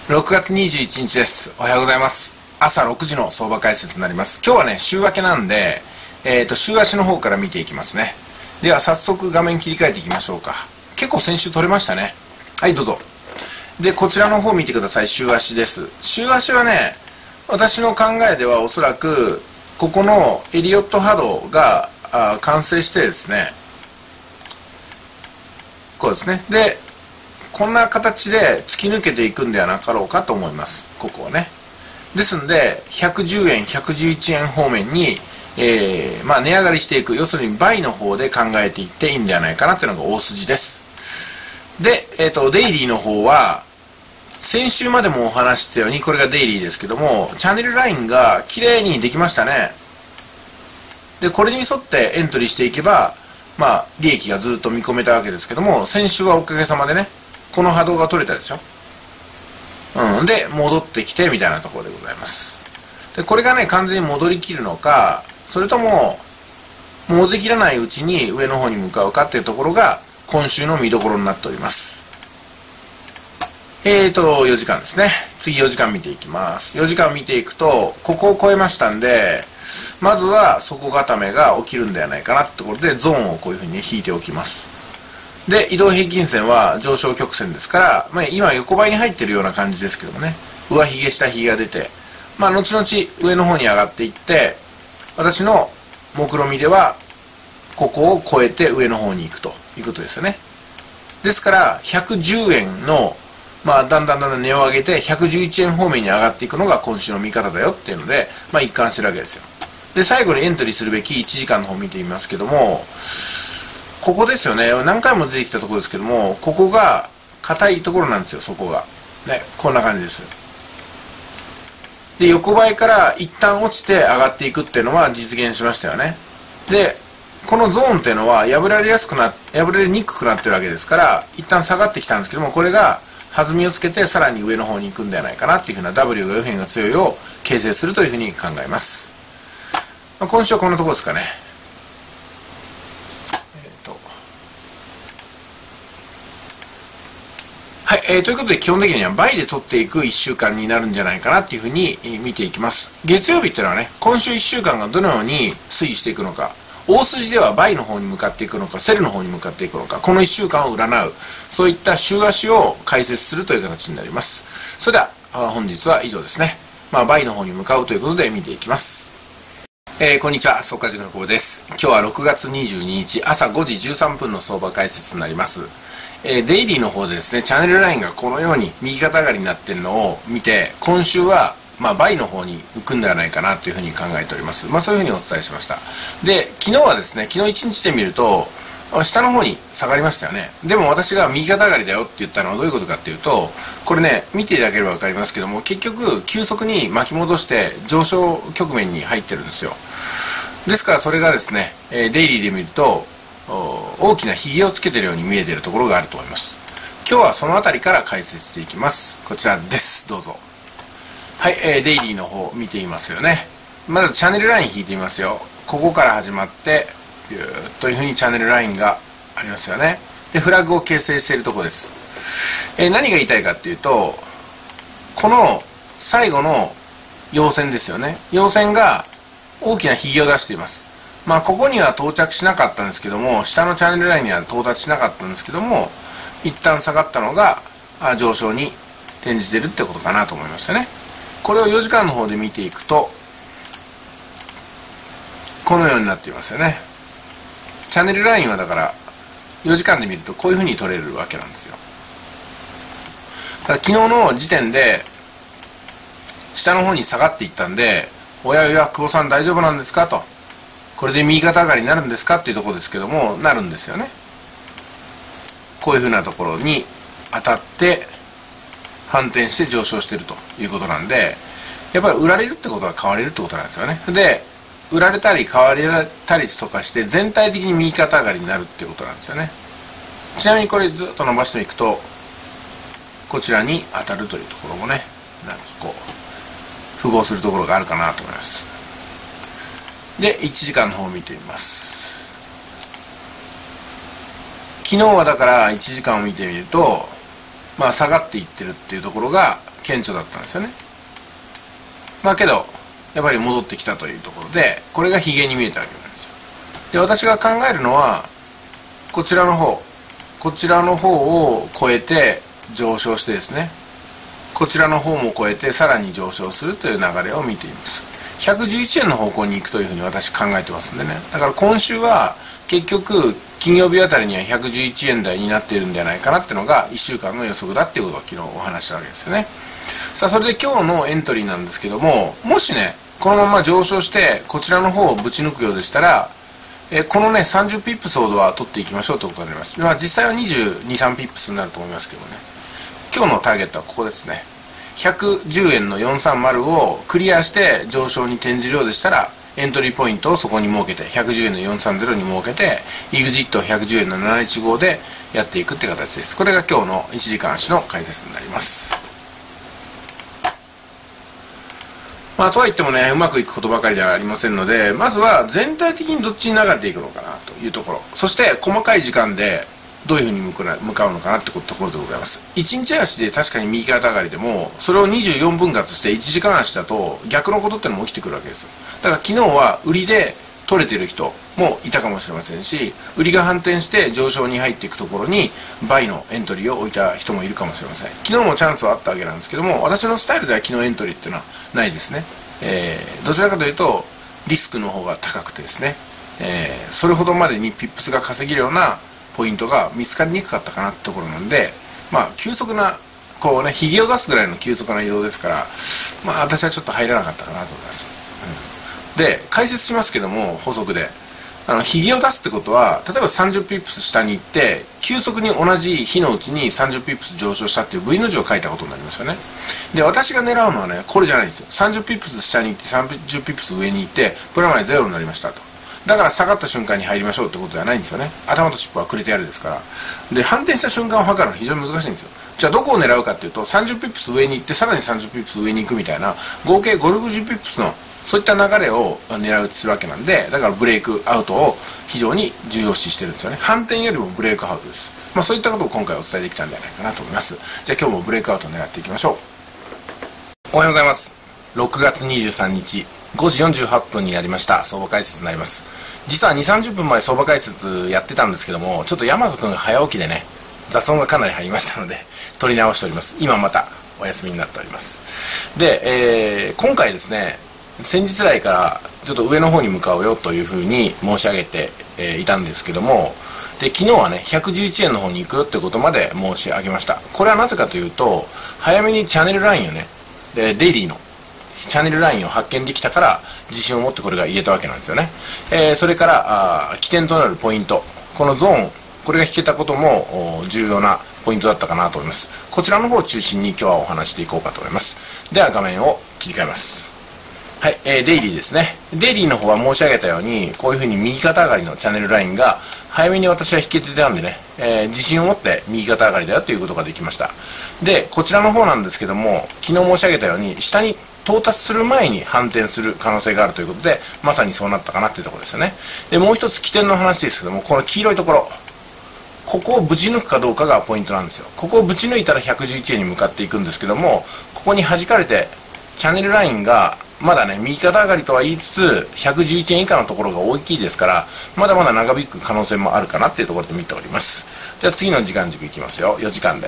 6月21日です。おはようございます。朝6時の相場解説になります。今日はね、週明けなんで、週足の方から見ていきますね。では早速画面切り替えていきましょうか。結構先週取れましたね。はい、どうぞ。で、こちらの方見てください。週足です。週足はね、私の考えではおそらく、ここのエリオット波動が完成してですね、こうですね。で、こんな形で突き抜けていくんではなかろうかと思います。ここはね。ですんで、110円、111円方面に、値上がりしていく。要するに倍の方で考えていっていいんではないかなというのが大筋です。で、デイリーの方は、先週までもお話ししたように、これがデイリーですけども、チャンネルラインが綺麗にできましたね。で、これに沿ってエントリーしていけば、利益がずっと見込めたわけですけども、先週はおかげさまでね、この波動が取れたでしょ。で、戻ってきてみたいなところでございます。で、これがね、完全に戻りきるのか、それとも、戻りきらないうちに上の方に向かうかっていうところが、今週の見どころになっております。4時間ですね。次4時間見ていきます。4時間見ていくと、ここを超えましたんで、まずは底固めが起きるんではないかなってところで、ゾーンをこういうふうに引いておきます。で、移動平均線は上昇曲線ですから、今横ばいに入ってるような感じですけどもね、上髭下髭が出て、後々上の方に上がっていって、私の目論見では、ここを超えて上の方に行くということですよね。ですから、110円の、だんだん値を上げて、111円方面に上がっていくのが今週の見方だよっていうので、一貫してるわけですよ。で、最後にエントリーするべき1時間の方見てみますけども、ここですよね。何回も出てきたところですけども、ここが硬いところなんですよ、そこが。ね、こんな感じです。で、横ばいから一旦落ちて上がっていくっていうのは実現しましたよね。で、このゾーンっていうのは破られにくくなってるわけですから、一旦下がってきたんですけども、これが弾みをつけてさらに上の方に行くんではないかなっていうふうな W が右辺が強いを形成するというふうに考えます。今週はこんなところですかね。はい、ということで基本的には倍で取っていく1週間になるんじゃないかなっていうふうに見ていきます。月曜日っていうのはね、今週1週間がどのように推移していくのか、大筋では倍の方に向かっていくのか、セルの方に向かっていくのか、この1週間を占う、そういった週足を解説するという形になります。それでは、本日は以上ですね。倍の方に向かうということで見ていきます。こんにちは、速稼塾の久保です。今日は6月22日朝5時13分の相場解説になります。デイリーの方でですね、チャンネルラインがこのように右肩上がりになっているのを見て、今週は倍の方に浮くんではないかなというふうに考えております。そういうふうにお伝えしました。で、昨日はですね、昨日1日で見ると、下の方に下がりましたよね。でも私が右肩上がりだよって言ったのはどういうことかっていうと、これね、見ていただければ分かりますけども、結局、急速に巻き戻して上昇局面に入ってるんですよ。ですからそれがですね、デイリーで見ると、大きなひげをつけているように見えているところがあると思います。今日はそのあたりから解説していきます。こちらです。どうぞ。はい、デイリーの方見ていますよね。まずチャンネルライン引いてみますよ。ここから始まって、ビューッというふうにチャンネルラインがありますよね。で、フラグを形成しているところです。何が言いたいかっていうと、この最後の陽線ですよね。陽線が大きなひげを出しています。ここには到着しなかったんですけども、下のチャンネルラインには到達しなかったんですけども、一旦下がったのが上昇に転じてるってことかなと思いましたね。これを4時間の方で見ていくと、このようになっていますよね。チャンネルラインはだから4時間で見るとこういうふうに取れるわけなんですよ。だから昨日の時点で下の方に下がっていったんで、おやおや久保さん大丈夫なんですかと、これで右肩上がりになるんですかっていうところですけども、なるんですよね。こういうふうなところに当たって反転して上昇しているということなんで、やっぱり売られるってことは買われるってことなんですよね。で、売られたり買われたりとかして全体的に右肩上がりになるっていうことなんですよね。ちなみにこれずっと伸ばしていくと、こちらに当たるというところもね、なんかこう符合するところがあるかなと思います。で、1時間の方を見てみます。昨日はだから1時間を見てみると、下がっていってるっていうところが顕著だったんですよね。まあけどやっぱり戻ってきたというところで、これがヒゲに見えたわけなんですよ。で、私が考えるのはこちらの方を超えて上昇してですね、こちらの方も超えてさらに上昇するという流れを見ています。111円の方向に行くというふうに私考えてますんでね。だから今週は結局金曜日あたりには111円台になっているんじゃないかなっていうのが1週間の予測だっていうことを昨日お話したわけですよね。さあ、それで今日のエントリーなんですけども、もしねこのまま上昇してこちらの方をぶち抜くようでしたら、このね30ピップスほどは取っていきましょうということになります。まあ実際は22、3ピップスになると思いますけどね。今日のターゲットはここですね。110円の430をクリアして上昇に転じるようでしたら、エントリーポイントをそこに設けて110円の430に設けて EXIT を110円の715でやっていくって形です。これが今日の1時間足の解説になります。まあとはいってもね、うまくいくことばかりではありませんので、まずは全体的にどっちに流れていくのかなというところ、そして細かい時間でどういうふうに向かうのかなってところでございます。1日足で確かに右肩上がりでも、それを24分割して1時間足だと逆のことってのも起きてくるわけですよ。だから昨日は売りで取れてる人もいたかもしれませんし、売りが反転して上昇に入っていくところにバイのエントリーを置いた人もいるかもしれません。昨日もチャンスはあったわけなんですけども、私のスタイルでは昨日エントリーっていうのはないですね。どちらかというとリスクの方が高くてですね、それほどまでにピップスが稼げるようなポイントが見つかりにくかったかなってところなんで、まあ急速なこうねひげを出すぐらいの急速な移動ですから、まあ私はちょっと入らなかったかなと思います。で、解説しますけども、補足でひげを出すってことは、例えば30ピップス下に行って急速に同じ日のうちに30ピップス上昇したっていう V の字を書いたことになりますよね。で、私が狙うのはねこれじゃないんですよ。30ピップス下に行って30ピップス上に行ってプラマイゼロになりましたと。だから下がった瞬間に入りましょうってことではないんですよね。頭と尻尾はくれてやるですから。で、反転した瞬間を測るのは非常に難しいんですよ。じゃあどこを狙うかっていうと、30ピップス上に行ってさらに30ピップス上に行くみたいな合計50ピップスのそういった流れを狙うするわけなんで、だからブレイクアウトを非常に重要視してるんですよね。反転よりもブレイクアウトです。まあそういったことを今回お伝えできたんじゃないかなと思います。じゃあ今日もブレイクアウトを狙っていきましょう。おはようございます。6月23日5時48分になりました。相場解説になります。実は2、30分前相場解説やってたんですけども、ちょっと大和くんが早起きでね雑音がかなり入りましたので取り直しております。今またお休みになっております。で、今回ですね、先日来からちょっと上の方に向かうよというふうに申し上げて、いたんですけども、で昨日はね111円の方に行くよってことまで申し上げました。これはなぜかというと、早めにチャンネルラインをね、デイリーのチャンネルラインを発見できたから自信を持ってこれが言えたわけなんですよね。それから起点となるポイント、このゾーン、これが引けたことも重要なポイントだったかなと思います。こちらの方を中心に今日はお話していこうかと思います。では画面を切り替えます。はい、デイリーですね。デイリーの方は申し上げたように、こういうふうに右肩上がりのチャンネルラインが早めに私は引けてたんでね、自信を持って右肩上がりだよということができました。で、こちらの方なんですけども、昨日申し上げたように下に到達する前に反転する可能性があるということで、まさにそうなったかなっていうところですよね。で、もう一つ起点の話ですけども、この黄色いところ、ここをぶち抜くかどうかがポイントなんですよ。ここをぶち抜いたら111円に向かっていくんですけども、ここに弾かれてチャンネルラインがまだね右肩上がりとは言いつつ111円以下のところが大きいですから、まだまだ長引く可能性もあるかなっていうところで見ております。じゃあ次の時間軸いきますよ。4時間です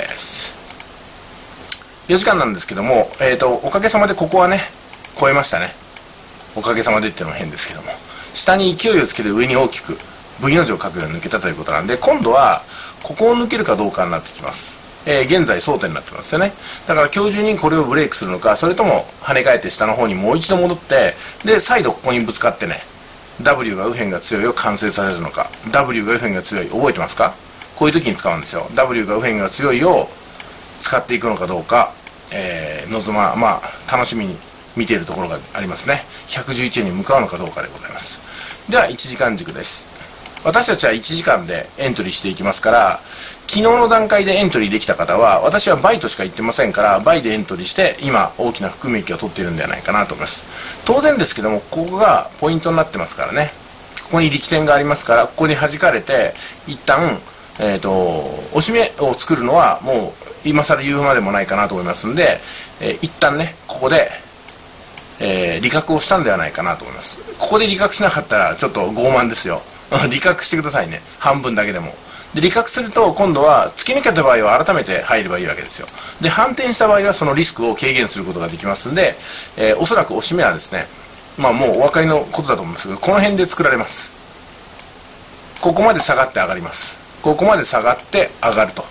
。4時間なんですけども、おかげさまでここはね超えましたね。おかげさまでっていうのは変ですけども、下に勢いをつけて上に大きく V の字を書くように抜けたということなんで、今度はここを抜けるかどうかになってきます。現在争点になってますよね。だから今日中にこれをブレイクするのか、それとも跳ね返って下の方にもう一度戻って、で再度ここにぶつかってね W が右辺が強いを完成させるのか。 W が右辺が強い覚えてますか？こういう時に使うんですよ。 W が右辺が強いを使っていくのかどうか、まあ楽しみに見ているところがありますね。111円に向かうのかどうかでございます。では1時間軸です。私たちは1時間でエントリーしていきますから、昨日の段階でエントリーできた方は、私はバイとしか言ってませんから、バイでエントリーして今大きな含み益を取っているんではないかなと思います。当然ですけども、ここがポイントになってますからね。ここに力点がありますから、ここに弾かれて一旦押し目を作るのはもう今更言うまでもないかなと思いますんで、一旦ねここで、利確をしたんではないかなと思います。ここで利確しなかったらちょっと傲慢ですよ利確してくださいね、半分だけでも。で利確すると今度は突き抜けた場合は改めて入ればいいわけですよ。で反転した場合はそのリスクを軽減することができますんで、おそらくおしめはですね、もうお分かりのことだと思いますけど、この辺で作られます。ここまで下がって上がります。ここまで下がって上がると、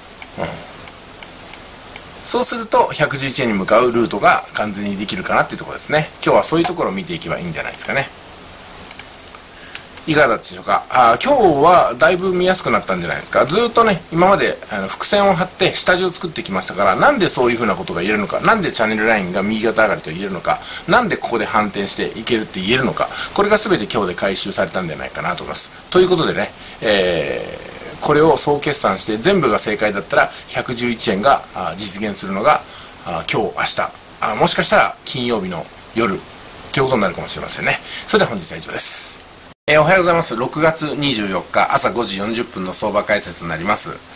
そうすると111円に向かうルートが完全にできるかなっていうところですね。今日はそういうところを見ていけばいいんじゃないですかね。いかがだったでしょうか。今日はだいぶ見やすくなったんじゃないですか。ずっとね今まで伏線を張って下地を作ってきましたから、なんでそういうふうなことが言えるのか、なんでチャンネルラインが右肩上がりと言えるのか、なんでここで反転していけるって言えるのか、これが全て今日で回収されたんじゃないかなと思います。ということでね、これを総決算して全部が正解だったら111円が実現するのが今日明日、もしかしたら金曜日の夜ということになるかもしれませんね。それでは本日は以上です。おはようございます。6月24日朝5時40分の相場解説になります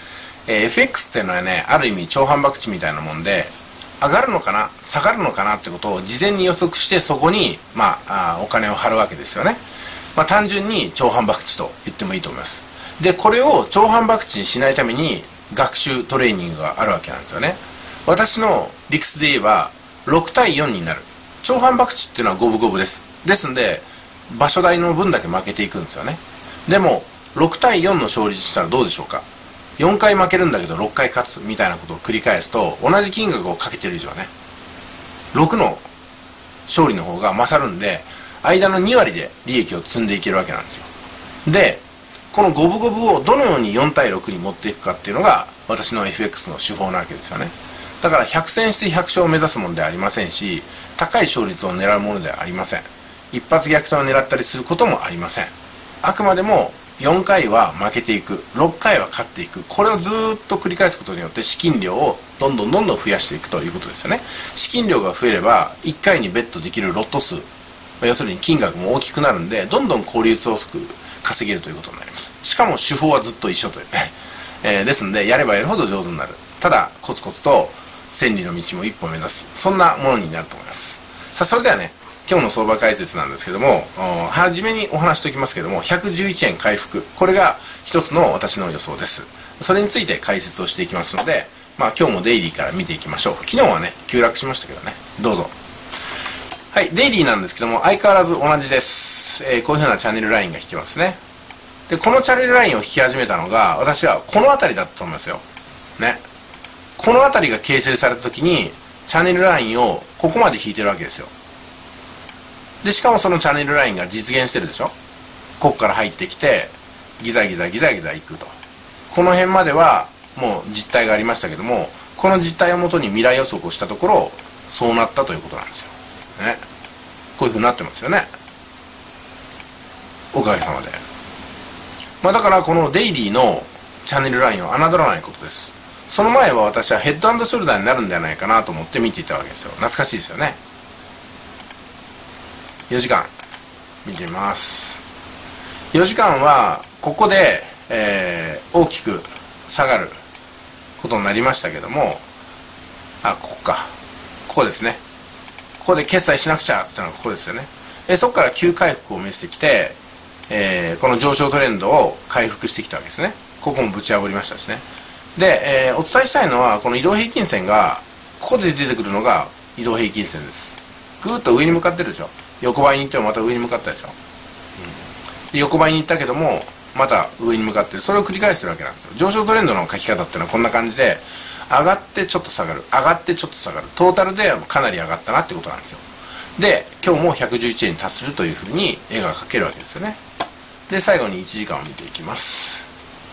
。FX っていうのはね、ある意味超反博地みたいなもんで、上がるのかな下がるのかなってことを事前に予測して、そこにお金を張るわけですよね。単純に超反博地と言ってもいいと思います。でこれを超反博地にしないために学習トレーニングがあるわけなんですよね。私の理屈で言えば6対4になる。超反博地っていうのは五分五分です。ですんで場所代の分だけ負けていくんですよね。でも6対4の勝率したらどうでしょうか。4回負けるんだけど6回勝つみたいなことを繰り返すと、同じ金額をかけてる以上ね、6の勝利の方が勝るんで、間の2割で利益を積んでいけるわけなんですよ。でこの五分五分をどのように4対6に持っていくかっていうのが私の FX の手法なわけですよね。だから100戦して100勝を目指すものではありませんし、高い勝率を狙うものではありません。一発逆転を狙ったりすることもありません。あくまでも4回は負けていく、6回は勝っていく、これをずーっと繰り返すことによって資金量をどんどん増やしていくということですよね。資金量が増えれば1回にベットできるロット数、要するに金額も大きくなるんで、どんどん効率を稼げるということになります。しかも手法はずっと一緒というね、ですんでやればやるほど上手になる。ただコツコツと千里の道も一歩目指す、そんなものになると思います。さあそれではね、今日の相場解説なんですけども、初めにお話しておきますけども、111円回復、これが一つの私の予想です。それについて解説をしていきますので、今日もデイリーから見ていきましょう。昨日はね急落しましたけどね、どうぞ。はい、デイリーなんですけども相変わらず同じです。こういうふうなチャンネルラインが引きますね。でこのチャンネルラインを引き始めたのが、私はこの辺りだったと思いますよね。この辺りが形成された時にチャンネルラインをここまで引いてるわけですよ。でしかもそのチャンネルラインが実現してるでしょ。ここから入ってきてギザギザギザギザいくと、この辺まではもう実態がありましたけども、この実態をもとに未来予測をしたところそうなったということなんですよね。こういうふうになってますよね、おかげさまで。だからこのデイリーのチャンネルラインを侮らないことです。その前は私はヘッド&ショルダーになるんではないかなと思って見ていたわけですよ。懐かしいですよね。4時間見てみます。4時間はここで、大きく下がることになりましたけども、ここか、ここですね。ここで決済しなくちゃってのはここですよね。そこから急回復を見せてきて、この上昇トレンドを回復してきたわけですね。ここもぶち破りましたしね。で、お伝えしたいのはこの移動平均線がここで出てくるのが移動平均線です。ぐーっと上に向かってるでしょ。横ばいに行ってもまた上に向かったでしょ、で横ばいに行ったけどもまた上に向かってる。それを繰り返してるわけなんですよ。上昇トレンドの書き方っていうのはこんな感じで、上がってちょっと下がる、上がってちょっと下がる、トータルでかなり上がったなってことなんですよ。で今日も111円に達するというふうに絵が描けるわけですよね。で最後に1時間を見ていきます。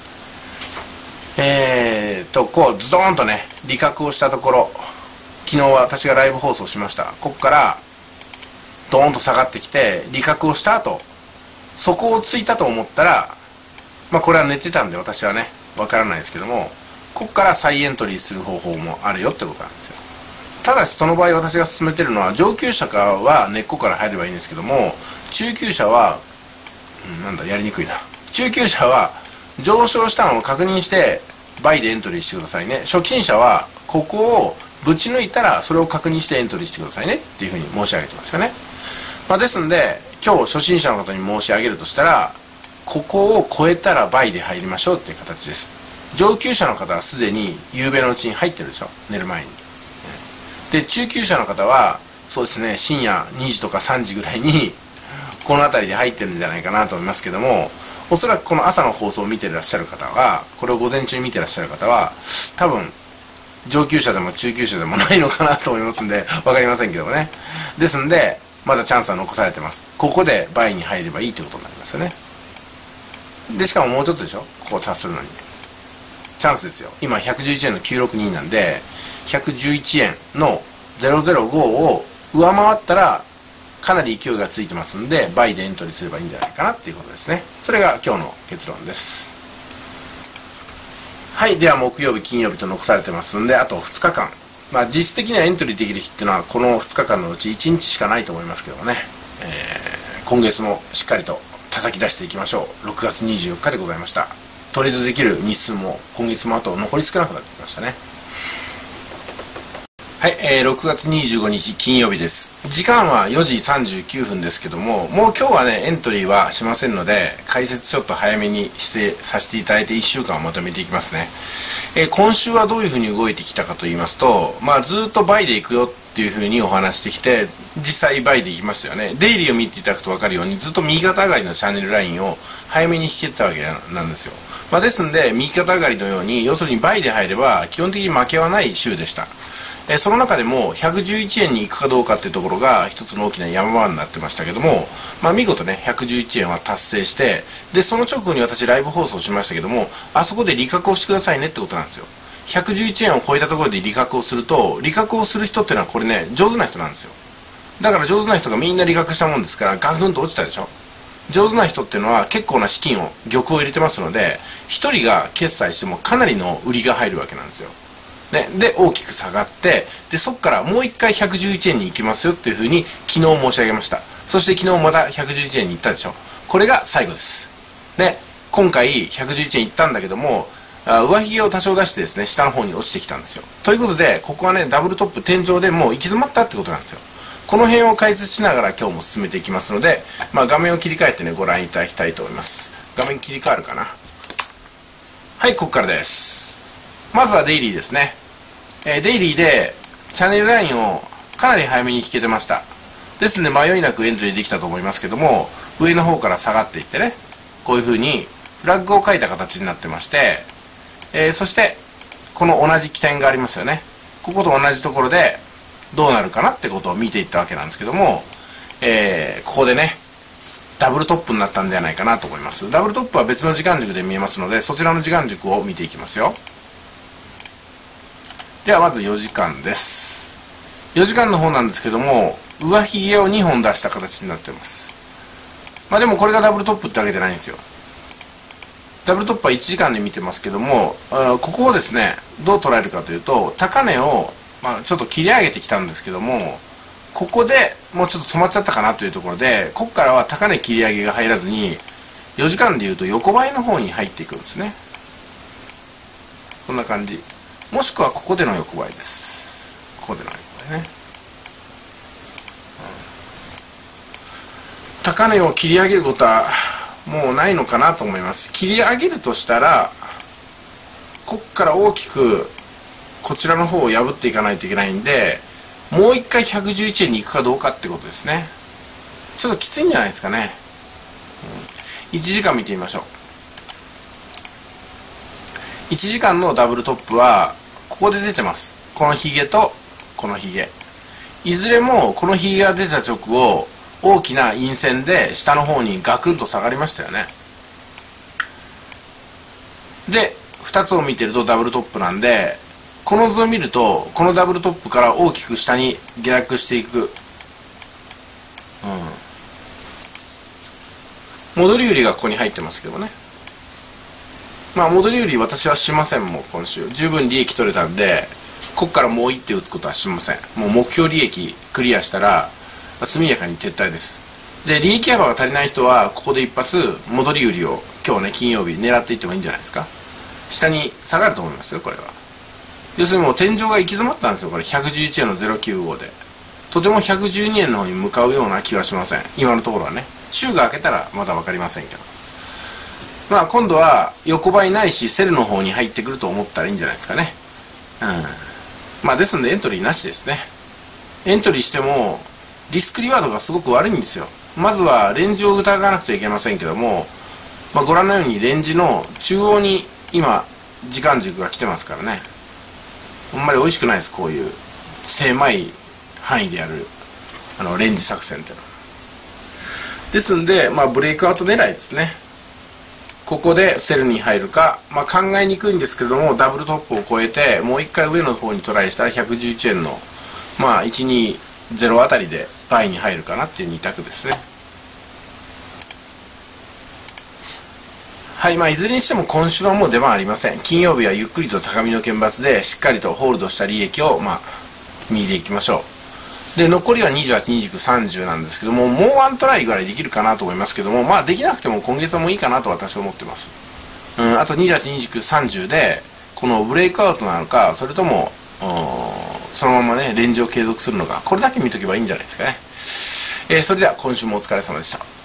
こうズドーンとね利確をしたところ、昨日は私がライブ放送しました。ここからドーンと下がってきて利確をした後、底をついたと思ったら、これは寝てたんで私はねわからないですけども、ここから再エントリーする方法もあるよってことなんですよ。ただしその場合私が勧めてるのは、上級者からは根っこから入ればいいんですけども、中級者は、やりにくいな。中級者は上昇したのを確認してバイでエントリーしてくださいね。初心者はここをぶち抜いたらそれを確認してエントリーしてくださいねっていうふうに申し上げてますよね。ですんで今日初心者の方に申し上げるとしたら、ここを超えたらバイで入りましょうっていう形です。上級者の方はすでに夕べのうちに入ってるでしょ、寝る前に。で中級者の方はそうですね、深夜2時とか3時ぐらいにこの辺りで入ってるんじゃないかなと思いますけども、おそらくこの朝の放送を見てらっしゃる方は、これを午前中に見てらっしゃる方は多分上級者でも中級者でもないのかなと思いますんで、分かりませんけどもね。ですんでまだチャンスは残されてます。ここで倍に入ればいいということになりますよね。でしかももうちょっとでしょ、ここを達するのにチャンスですよ。今111円の962なんで、111円の005を上回ったらかなり勢いがついてますんで、倍でエントリーすればいいんじゃないかなっていうことですね。それが今日の結論です。はい、では木曜日金曜日と残されてますんで、あと2日間、実質的にはエントリーできる日っていうのはこの2日間のうち1日しかないと思いますけどもね、今月もしっかりと叩き出していきましょう。6月24日でございました。トレードできる日数も今月もあと残り少なくなってきましたね。はい、6月25日金曜日です。時間は4時39分ですけども、もう今日はねエントリーはしませんので、解説ちょっと早めにさせていただいて1週間をまとめていきますね。今週はどういうふうに動いてきたかと言いますと、ずっと倍でいくよっていうふうにお話してきて、実際倍でいきましたよね。デイリーを見ていただくと分かるように、ずっと右肩上がりのチャンネルラインを早めに引けてたわけなんですよ。ですんで右肩上がりのように、要するに倍で入れば基本的に負けはない週でした。その中でも111円に行くかどうかっていうところが一つの大きな山場になってましたけども、見事ね111円は達成して、でその直後に私ライブ放送しましたけども、あそこで利確をしてくださいねってことなんですよ。111円を超えたところで利確をすると、利確をする人っていうのはこれね上手な人なんですよ。だから上手な人がみんな利確したもんですからガクンと落ちたでしょ。上手な人っていうのは結構な資金を玉を入れてますので、1人が決済してもかなりの売りが入るわけなんですよ。で大きく下がって、でそこからもう一回111円に行きますよっていうふうに昨日申し上げました。そして昨日また111円に行ったでしょ。これが最後です。で今回111円行ったんだけども、上髭を多少出してですね下の方に落ちてきたんですよ。ということでここはねダブルトップ天井でもう行き詰まったってことなんですよ。この辺を解説しながら今日も進めていきますので、画面を切り替えてねご覧いただきたいと思います。画面切り替わるかな。はい、ここからです。まずはデイリーですね。デイリーでチャンネルラインをかなり早めに引けてました。ですので迷いなくエントリーできたと思いますけども、上の方から下がっていってね、こういう風にフラッグを書いた形になってまして、そしてこの同じ起点がありますよね。ここと同じところでどうなるかなってことを見ていったわけなんですけども、ここでねダブルトップになったんじゃないかなと思います。ダブルトップは別の時間軸で見えますので、そちらの時間軸を見ていきますよ。ではまず4時間です。4時間の方なんですけども、上髭を2本出した形になってます。でもこれがダブルトップってわけじゃないんですよ。ダブルトップは1時間で見てますけども、ここをですねどう捉えるかというと、高値を、ちょっと切り上げてきたんですけども、ここでもうちょっと止まっちゃったかなというところで、ここからは高値切り上げが入らずに4時間でいうと横ばいの方に入っていくんですね。こんな感じ、もしくはここでの横ばいです。ここでの横ばいね、高値を切り上げることはもうないのかなと思います。切り上げるとしたらここから大きくこちらの方を破っていかないといけないんで、もう一回111円に行くかどうかってことですね。ちょっときついんじゃないですかね。1時間見てみましょう。1時間のダブルトップはここで出てます。このヒゲとこのヒゲ、いずれもこのヒゲが出た直後大きな陰線で下の方にガクンと下がりましたよね。で2つを見てるとダブルトップなんで、この図を見るとこのダブルトップから大きく下に下落していく、戻り売りがここに入ってますけどね。戻り売り私はしません。もう今週十分利益取れたんで、ここからもう一手打つことはしません。もう目標利益クリアしたら速やかに撤退です。で利益幅が足りない人はここで一発戻り売りを今日ね金曜日狙っていってもいいんじゃないですか。 下に下がると思いますよ、これは。要するにもう天井が行き詰まったんですよ、これ。111円の095で。とても112円の方に向かうような気はしません。今のところはね。週が明けたらまだ分かりませんけど。まあ今度は横ばいないし、セルの方に入ってくると思ったらいいんじゃないですかね。まあですんでエントリーなしですね。エントリーしても、リスクリワードがすごく悪いんですよ。まずはレンジを疑わなくちゃいけませんけども、まあ、ご覧のようにレンジの中央に今時間軸が来てますからね。あんまり美味しくないです、こういう狭い範囲でやるレンジ作戦ってのは。ですんで、まあ、ブレイクアウト狙いですね。ここでセルに入るか、まあ、考えにくいんですけれども、ダブルトップを超えてもう一回上の方にトライしたら111円のまあ120あたりでバイに入るかなっていう2択ですね。はい、まあいずれにしても今週はもう出番ありません。金曜日はゆっくりと高みの見抜でしっかりとホールドした利益をまあ見ていきましょう。で残りは28、29、30なんですけども、もうワントライぐらいできるかなと思いますけども、まあできなくても今月はもういいかなと私は思ってます。あと28、29、30でこのブレイクアウトなのか、それともそのままねレンジを継続するのか、これだけ見とけばいいんじゃないですかね。それでは今週もお疲れ様でした。